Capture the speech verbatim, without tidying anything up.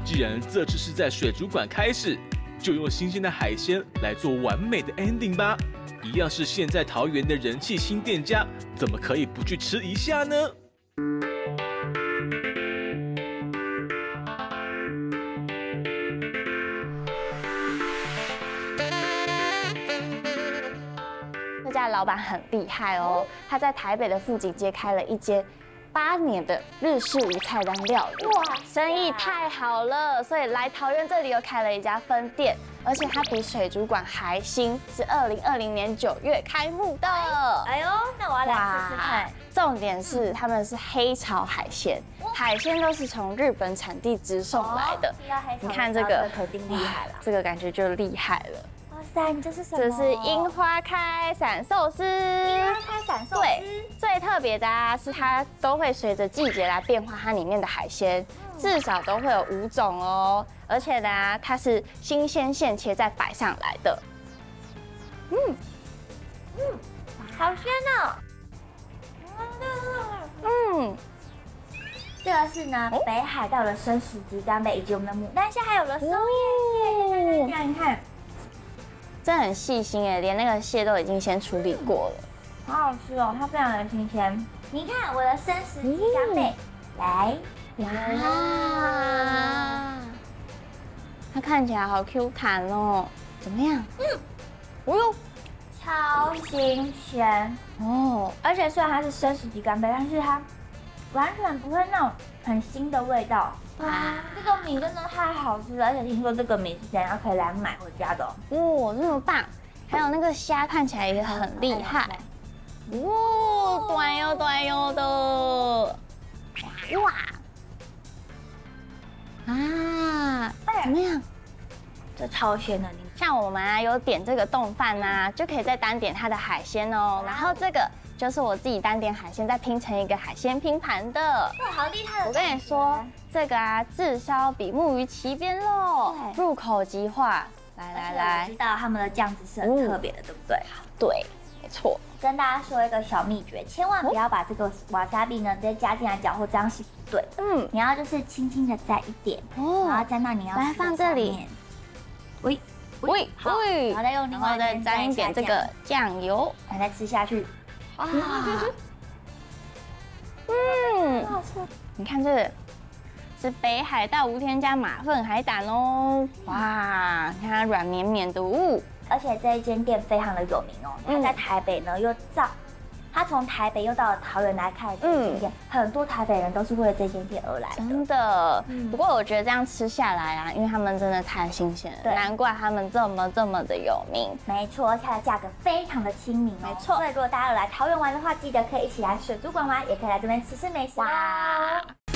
既然这次是在水族馆开始，就用新鲜的海鲜来做完美的 ending 吧。一样是现在桃园的人气新店家，怎么可以不去吃一下呢？ 这家老板很厉害哦，他在台北的富锦街开了一间八年的日式无菜单料理，哇，生意太好了，所以来桃园这里又开了一家分店，而且它比水族馆还新，是二零二零年九月开幕的。 哎呦，那我要来试试看。 重点是他们是黑潮海鲜，海鲜都是从日本产地直送来的。你看这个， 肯定厉害了， 这个感觉就厉害了。 哇塞，你这是什么？ 这是樱花开伞寿司。 樱花开伞寿司。 对，最特别的啊是它都会随着季节来变化它里面的海鲜，至少都会有五种哦。而且呢，它是新鲜现切再摆上来的。嗯嗯，好鲜哦。 嗯， 这个是呢北海道的生食鸡干贝，以及我们的牡丹虾，还有了松叶蟹。这样你看。 真的很细心哎，连那个蟹都已经先处理过了， 好好吃哦，它非常的新鲜。你看我的生食鸡干贝，来， 哇，它看起来好 Q 弹哦，怎么样？嗯，哦哟， 超新鲜哦！而且虽然它是生食鸡干贝，但是它完全不会那种很腥的味道。哇，这个米真的太好吃了，而且听说这个米是等下可以来买回家的哦。 哇，这么棒！还有那个虾看起来也很厉害，哇，短哟短哟的，哇，啊，怎么样？ 这超鲜的，你像我们啊有点这个冻饭啊，就可以再单点它的海鲜哦，然后这个就是我自己单点海鲜，再拼成一个海鲜拼盘的。 哇，好厉害！ 我跟你说，这个啊，炙烧比目鱼鳍边肉，入口即化。来来来， 我知道他们的酱汁是很特别的，对不对？ 对，没错。 跟大家说一个小秘诀，千万不要把这个瓦萨比呢直接加进来搅和，这样是不对。嗯，你要就是轻轻的蘸一点，哦，然后蘸到你要来放这里。 喂喂， 好，然后再用另外再沾一点这个酱油， 然后再吃下去。哇， 嗯，好吃。你看这个是北海道无添加马粪海胆哦，哇，你看它软绵绵的哦。 而且这一间店非常的有名哦，它在台北呢又造，它从台北又到了桃园来开这间店，很多台北人都是为了这间店而来的。 真的，不过我觉得这样吃下来啊，因为他们真的太新鲜了，难怪他们这么这么的有名。 没错，而且它的价格非常的亲民哦。没错，所以如果大家有来桃园玩的话，记得可以一起来水族馆玩，也可以来这边吃吃美食哦。